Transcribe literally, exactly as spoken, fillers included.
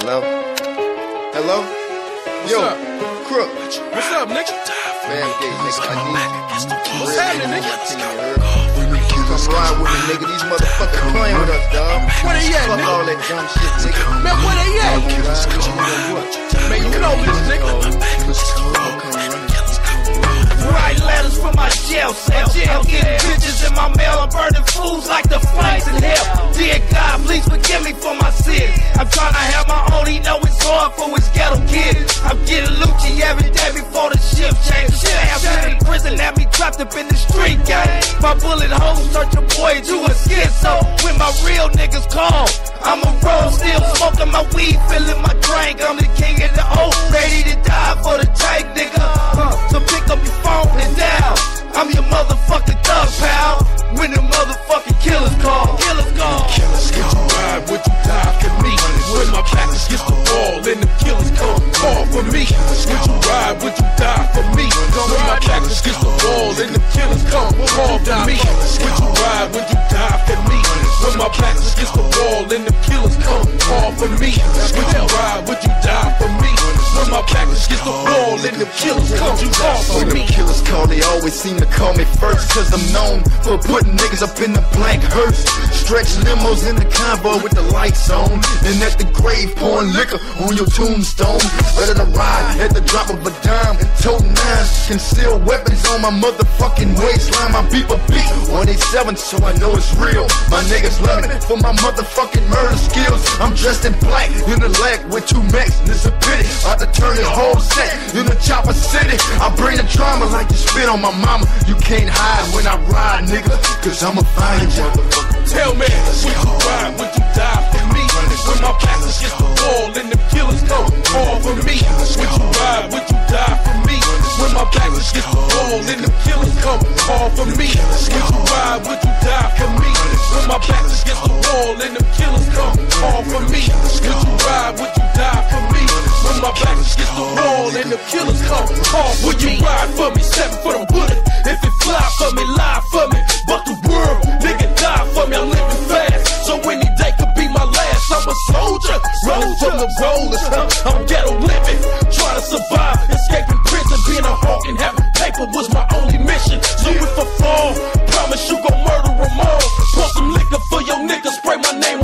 Hello? Hello? What's Yo, up? Crook. What's up, nigga? Bavgate, nigga. I need What's happening, nigga? Come ride with me, nigga. These motherfuckers playing with us, dog. Where they at, Fuck nigga? all that dumb shit, nigga. Man, where they at? Man, you know this, nigga. Write letters from my jail cell. I'm getting bitches in my mail. I'm burning fools like the flames in hell. Dear God, please forgive me for my sins. I'm trying to have my own. He know it's hard for his ghetto kids. I'm getting luchie every day before the shift change. Shit, I've been in prison, had me trapped up in the street gang. My bullet holes turn your boy to a scytso. When my real niggas call, I'm a roll, still smoking my weed, filling my drink. I'm the king of the old, ready to die for the tank, nigga. Huh. So pick up your phone and down. I'm your motherfucking thug, pal. When the motherfucking killers call, killers call. Killers, would you ride, would you die for me? When my back is against the wall and the killers come, call for me. Would you ride, would you die for me? When my back is against the wall and the killers come, call for me. Would you ride, would you die for me? When my back is against the wall and the killers come, call for me. Would you ride, would you die for me? When my back is against the wall and the killers come, call for When me. them killers call, they always seem to call me first. Cause I'm known for putting niggas up in the black hearse. Stretch limos in the convoy with the lights on. And at the grave pouring liquor on your tombstone. Ready to ride at the drop of a dime. Toting nines, concealed weapons on my motherfucking waistline. My beep a beat one eighty-seven, so I know it's real. My niggas love me for my motherfucking murder skills. I'm dressed in black in the leg with two max, and it's a pity. I to turn this whole set in the chopper city. I bring the drama like you spit on my mama. You can't hide when I ride, nigga, cause I'ma find you. Tell me, would you ride, would you die for me? When my back is against the wall and the killers come, call for me. Would you ride, would you die for me? When my back is against the wall and the killers come, call for me. Would you ride, would you die for me? When my back is against the wall and the killers come, call for me. Would you ride, would you die for me? When my back is against the wall and the killers come, call for me. Would you ride for me? Seven for the bullet. If it fly for me, lie for me. But the world, nigga, die for me. I'm living fast, so any day could be my last. I'm a soldier, roll from the rollers. Huh? I'm ghetto living, trying to survive, escaping prison. Being a hawk and having paper was my only mission. So if I fall, promise you gon' murder them all. Pour some liquor for your niggas, spray my name